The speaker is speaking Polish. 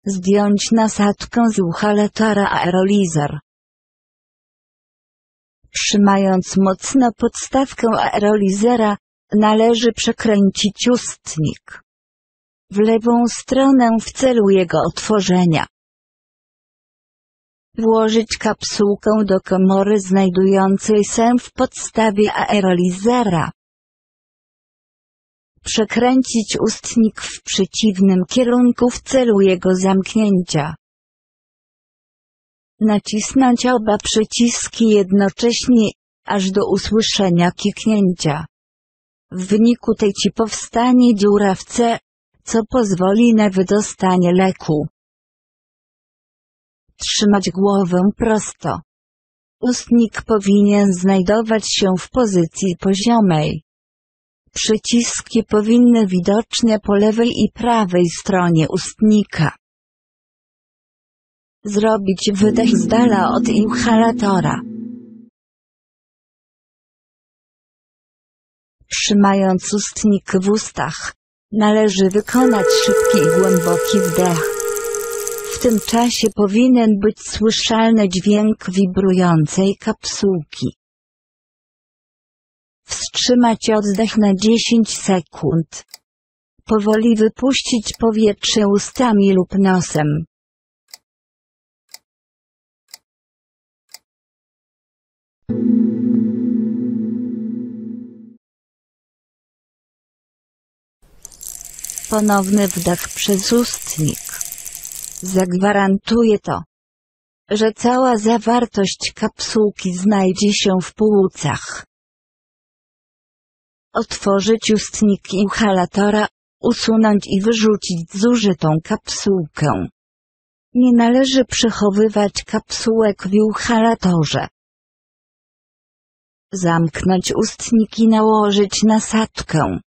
Zdjąć nasadkę z inhalatora aerolizer. Trzymając mocno podstawkę aerolizera, należy przekręcić ustnik w lewą stronę w celu jego otworzenia. Włożyć kapsułkę do komory znajdującej się w podstawie aerolizera. Przekręcić ustnik w przeciwnym kierunku w celu jego zamknięcia. Nacisnąć oba przyciski jednocześnie, aż do usłyszenia kiknięcia. W wyniku tej powstanie dziura w C, co pozwoli na wydostanie leku. Trzymać głowę prosto. Ustnik powinien znajdować się w pozycji poziomej. Przyciski powinny widoczne po lewej i prawej stronie ustnika. Zrobić wydech z dala od inhalatora. Trzymając ustnik w ustach, należy wykonać szybki i głęboki wdech. W tym czasie powinien być słyszalny dźwięk wibrującej kapsułki. Wstrzymać oddech na 10 sekund. Powoli wypuścić powietrze ustami lub nosem. Ponowny wdech przez ustnik. Zagwarantuje to, że cała zawartość kapsułki znajdzie się w płucach. Otworzyć ustnik inhalatora, usunąć i wyrzucić zużytą kapsułkę. Nie należy przechowywać kapsułek w inhalatorze. Zamknąć ustnik i nałożyć nasadkę.